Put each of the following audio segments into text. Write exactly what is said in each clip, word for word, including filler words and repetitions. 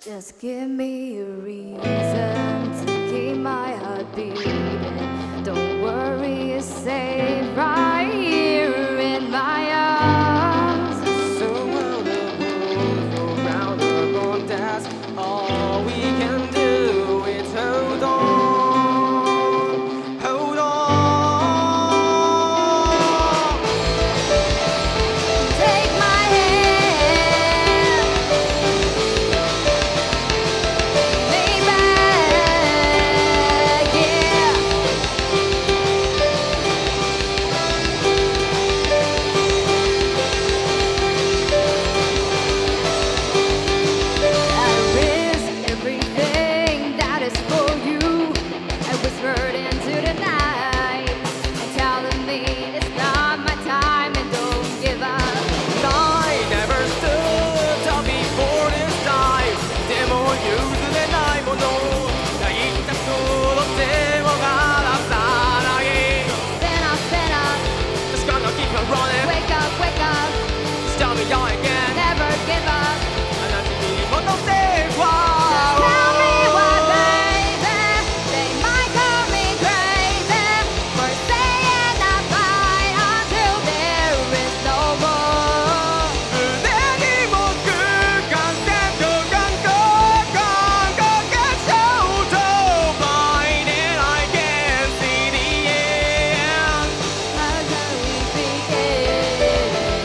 Just give me a reason to keep my heart beating. Don't worry, it's safe right here in my arms. So will the world go round and round. That's all we can do is hold on, hold on. Take my hand, lay back, yeah. I risk everything that is for you. I whispered into the night, telling me it's not my time and don't give up. I never stood up before this time. でも譲れないもの泣いたその手を離さない。 Stand up, stand up, Just gonna keep on running. wake up, wake up, Just tell me all again. never give up. あなたに戻っては Tell me why, baby. They might call me crazy for saying I fight until there is no more. 胸に僕感染と感動感覚がショートバイで I can see the end. How can we begin?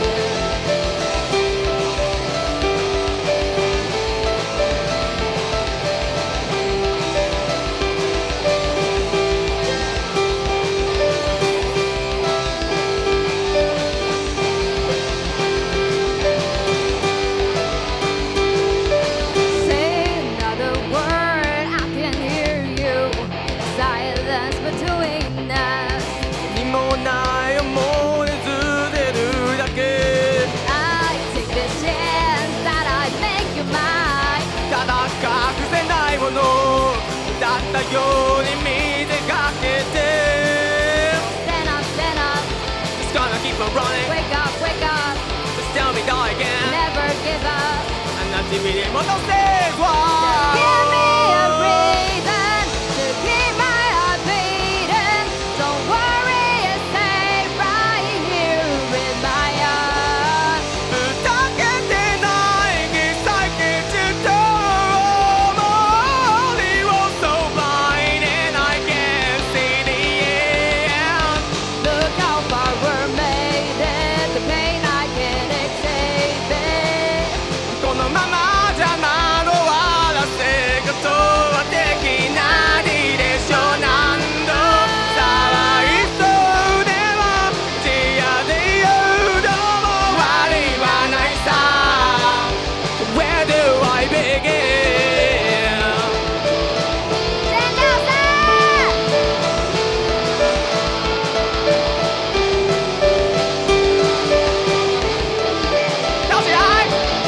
Say another word, I can hear you. Silence between us. 何もない思い出でるだけ I take the chance that I make you mine. ただ隠せないものだったように見せかけて Stand up, stand up, Just gonna keep on running. wake up, wake up, Just tell me die again. never give up. あなたに戻せ Give me a reason to keep my heart beating. Don't worry, it's safe right here in my arms. ふざけてないに避けてた思いをそばに I can see the end. Look how far we're made it. The pain I can't escape it. このままじゃ惑わせことはできないでしょ何度騒いそうでも視野で言うどうも終わりはないさ Where do I begin? Stand outside. 倒し合い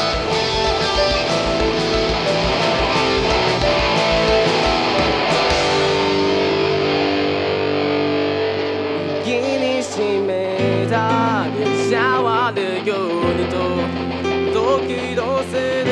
気にしめたシャワーでようにとドキドキ